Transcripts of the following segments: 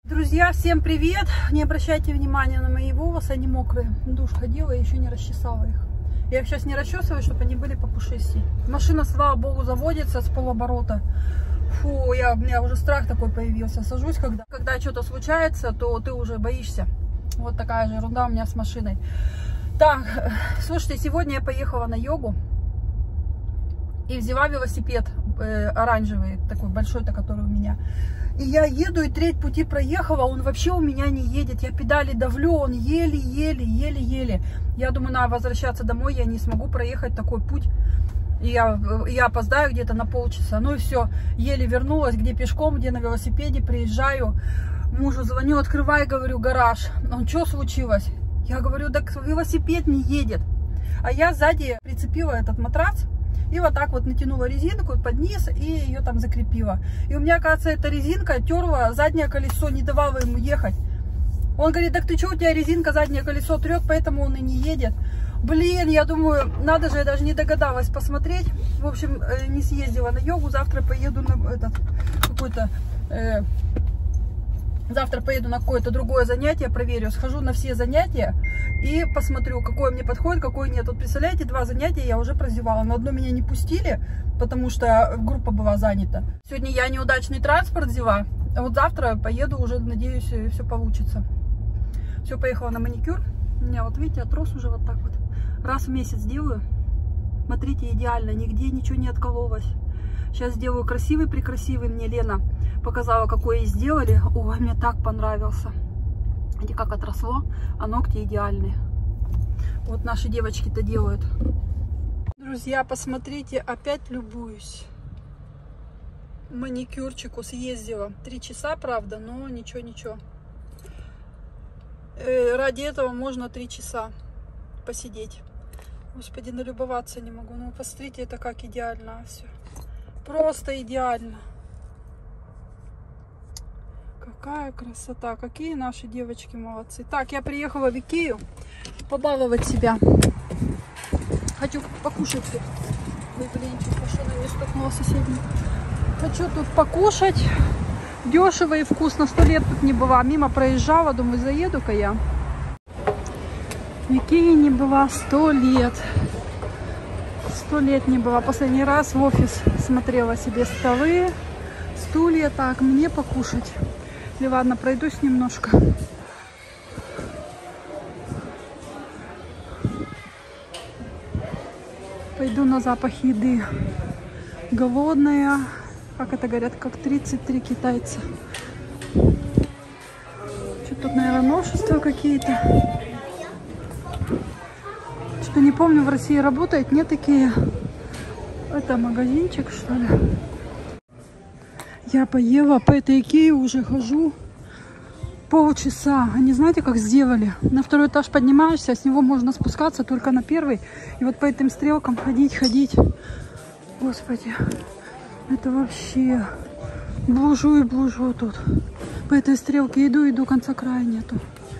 Друзья, всем привет! Не обращайте внимания на мои волосы, они мокрые. Душ ходила и еще не расчесала их. Я их сейчас не расчесываю, чтобы они были попушистее. Машина, слава богу, заводится с полоборота. Фу, у меня уже страх такой появился. Сажусь, когда что-то случается, то ты уже боишься. Вот такая же ерунда у меня с машиной. Так, слушайте, сегодня я поехала на йогу и взяла велосипед оранжевый, такой большой-то, который у меня. И я еду, и треть пути проехала, он вообще у меня не едет. Я педали давлю, он еле-еле. Я думаю, надо возвращаться домой, я не смогу проехать такой путь. И я опоздаю где-то на полчаса. Ну и все, еле вернулась, где пешком, где на велосипеде, приезжаю. Мужу звоню, открывай, говорю, гараж. Он, что случилось? Я говорю, так велосипед не едет. А я сзади прицепила этот матрац. И вот так вот натянула резинку под низ и ее там закрепила. И у меня, оказывается, эта резинка терла заднее колесо, не давала ему ехать. Он говорит, так ты что, у тебя резинка заднее колесо трет, поэтому он и не едет. Блин, я думаю, надо же, я даже не догадалась посмотреть. В общем, не съездила на йогу, завтра поеду на этот какой-то... Завтра поеду на какое-то другое занятие, проверю, схожу на все занятия и посмотрю, какое мне подходит, какое нет. Вот представляете, 2 занятия я уже прозевала. На одно меня не пустили, потому что группа была занята. Сегодня я неудачный транспорт взяла, а вот завтра поеду уже, надеюсь, все получится. Все, поехала на маникюр. У меня вот, видите, отрос уже вот так вот. Раз в месяц делаю. Смотрите, идеально, нигде ничего не откололось. Сейчас сделаю красивый-прекрасивый. Мне Лена показала, какой ей сделали. Ой, мне так понравился. Видите, как отросло, а ногти идеальные. Вот наши девочки-то делают. Друзья, посмотрите, опять любуюсь. Маникюрчику съездила. 3 часа, правда, но ничего. Ради этого можно 3 часа посидеть. Господи, налюбоваться не могу. Ну, посмотрите, это как идеально все. Просто идеально. Какая красота. Какие наши девочки молодцы. Так, я приехала в Икею побаловать себя. Хочу покушать тут. Ой, блинчик, пошел на нее стукнула соседний. Хочу тут покушать. Дешево и вкусно. 100 лет тут не была. Мимо проезжала. Думаю, заеду-ка я. В Икее не была 100 лет. 100 лет не была. Последний раз в офис смотрела себе столы, стулья. Так, мне покушать. Или ладно, пройдусь немножко. Пойду на запах еды. Голодная. Как это говорят, как 33 китайца. Что тут, наверное, новшества какие-то. Что не помню, в России работает, нет такие. Это магазинчик, что ли? Я поела, по этой Икее уже хожу полчаса. Они знаете, как сделали? На 2-й этаж поднимаешься, с него можно спускаться только на 1-й. И вот по этим стрелкам ходить. Господи, это вообще блужу тут. По этой стрелке иду, конца края нету.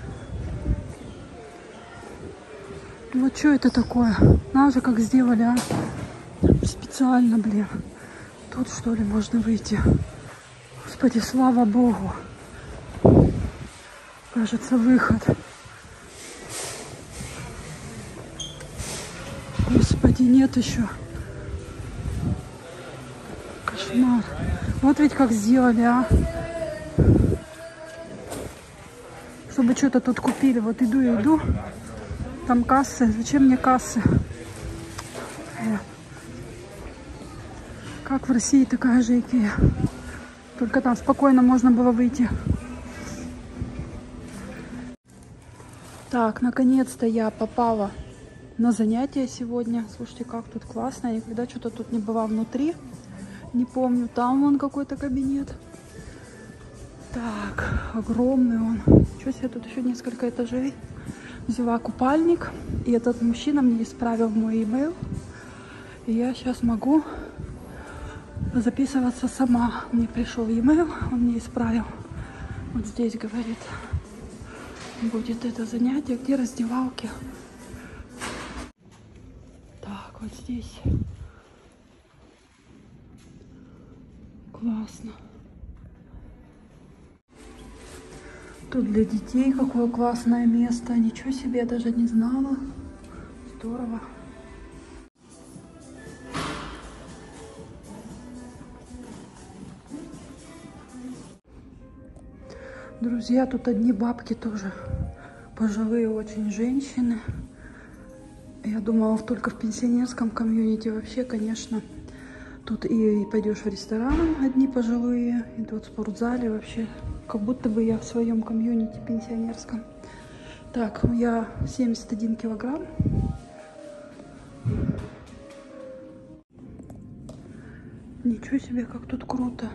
Вот что это такое? Надо же, как сделали, а? Специально, блин. Тут, что ли, можно выйти? Господи, слава богу. Кажется, выход. Господи, нет еще. Кошмар. Вот ведь как сделали, а? Чтобы что-то тут купили. Вот иду. Там кассы. Зачем мне кассы? Как в России, такая же Икея. Только там спокойно можно было выйти. Так, наконец-то я попала на занятия сегодня. Слушайте, как тут классно. Я никогда что-то тут не была внутри. Не помню. Там вон какой-то кабинет. Так, огромный он. Что себе, тут еще несколько этажей. Взяла купальник. И этот мужчина мне исправил мой имейл. И я сейчас могу записываться сама. Мне пришел e-mail, он мне исправил. Вот здесь, говорит, будет это занятие, где раздевалки. Так, вот здесь. Классно. Тут для детей какое классное место. Ничего себе, я даже не знала. Здорово. Друзья, тут одни бабки тоже. Пожилые очень женщины. Я думала, только в пенсионерском комьюнити. Вообще, конечно, тут и пойдешь в ресторан, одни пожилые, и тут в спортзале вообще, как будто бы я в своем комьюнити пенсионерском. Так, я 71 килограмм. Ничего себе, как тут круто.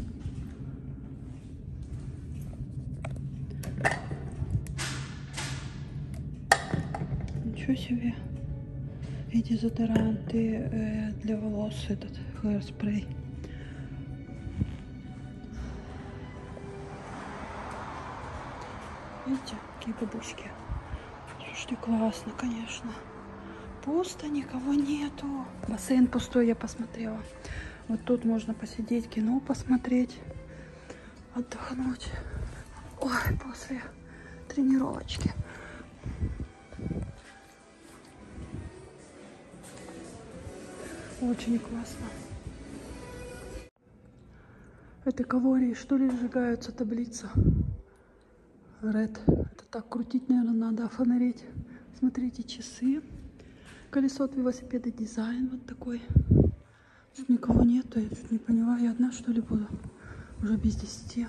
Ничего себе. И дезодоранты для волос, этот hairspray. Видите, какие бабушки. Слушайте, классно, конечно. Пусто, никого нету. Бассейн пустой, я посмотрела. Вот тут можно посидеть, кино посмотреть, отдохнуть. Ой, после тренировочки. Очень классно. Это калории, что ли, сжигаются, таблица. Red. Это так крутить, наверное, надо, офонарить. Смотрите, часы. Колесо от велосипеда, дизайн вот такой. Тут никого нету, я чуть не поняла. Я одна, что ли, буду? Уже без 10.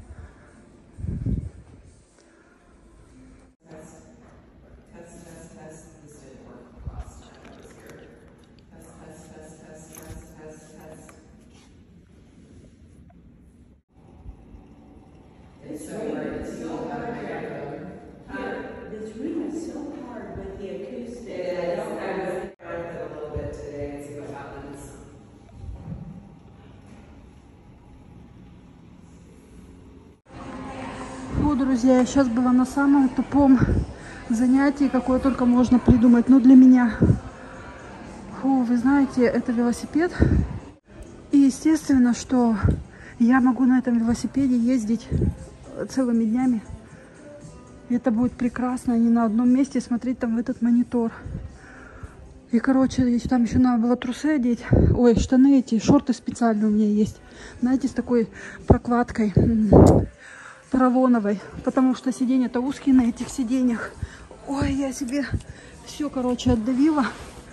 Друзья, я сейчас была на самом тупом занятии, какое только можно придумать. Но для меня, вы знаете, это велосипед. И естественно, что я могу на этом велосипеде ездить целыми днями. И это будет прекрасно, не на одном месте смотреть там в этот монитор. И, короче, там еще надо было трусы одеть. Ой, штаны эти, шорты специальные у меня есть. Знаете, с такой прокладкой поролоновой, потому что сиденья-то узкие на этих сиденьях. Ой, я себе все, короче, отдавила.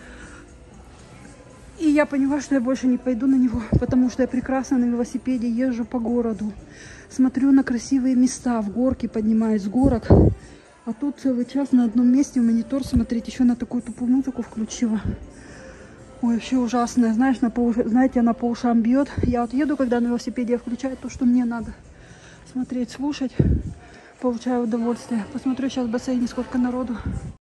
И я поняла, что я больше не пойду на него, потому что я прекрасно на велосипеде езжу по городу. Смотрю на красивые места, в горки поднимаюсь с горок. А тут целый час на одном месте в монитор смотреть. Еще на такую тупую музыку включила. Ой, вообще ужасная. Знаешь, знаете, она по ушам бьет. Я вот еду, когда на велосипеде, я включаю то, что мне надо. Смотреть, слушать, получаю удовольствие. Посмотрю сейчас в бассейне, сколько народу.